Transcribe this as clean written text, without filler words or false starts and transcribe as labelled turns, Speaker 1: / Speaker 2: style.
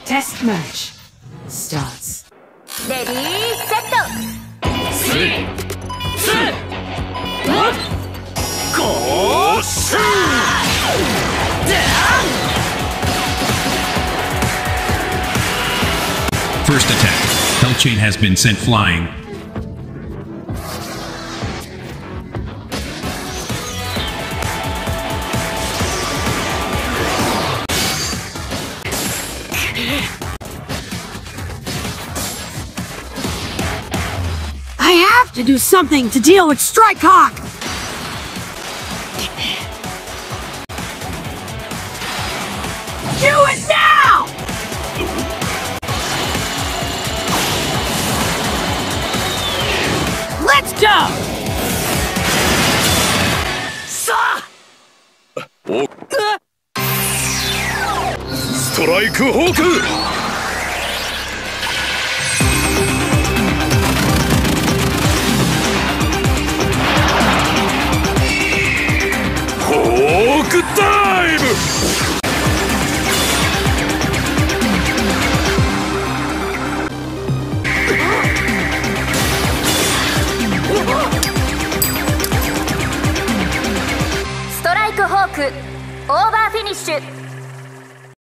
Speaker 1: Test match starts.
Speaker 2: レディーセット
Speaker 3: 3、2、1、ゴーシュー。
Speaker 4: First attack. Hellchain has been sent flying.
Speaker 1: I have to do something to deal with Strike Hawk! Do it now! Let's go! さあ！
Speaker 3: ストライクホーク。ホークダイブ。
Speaker 2: ストライクホークオーバーフィニッシュ。